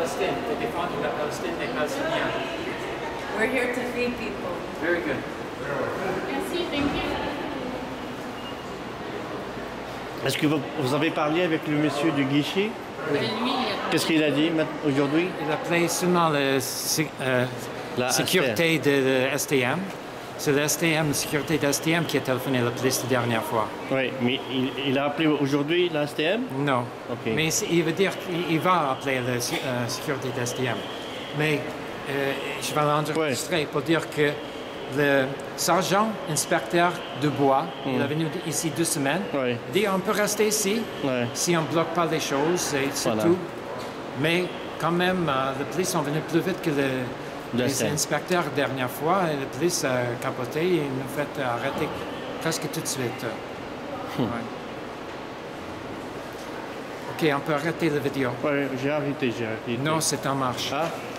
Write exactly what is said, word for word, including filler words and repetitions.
Palestine, de défendre la Palestine des Palestiniens. We're here to feed people. Very good. Merci, thank you. Est-ce que vous, vous avez parlé avec le monsieur du guichet? Oui. Lui, Qu'est-ce qu'il a dit aujourd'hui? Il a appelé seulement la euh, La sécurité de, de S T M. C'est la S T M, la sécurité de S T M qui a téléphoné à la police la dernière fois. Oui, mais il, il a appelé aujourd'hui la S T M? Non. Ok. Mais il veut dire qu'il va appeler la euh, sécurité de S T M. Mais euh, je vais l'enregistrer ouais. pour dire que le sergent inspecteur de bois, mm. il est venu ici deux semaines, ouais. dit on peut rester ici ouais. si on ne bloque pas les choses, c'est voilà. tout. Mais quand même, euh, la police sont venus plus vite que le, les inspecteurs la dernière fois. Et la police a capoté et nous fait arrêter presque tout de suite. Hmm. Ouais. OK, on peut arrêter la vidéo. Oui, j'ai arrêté, j'ai arrêté. Non, c'est en marche. Ah.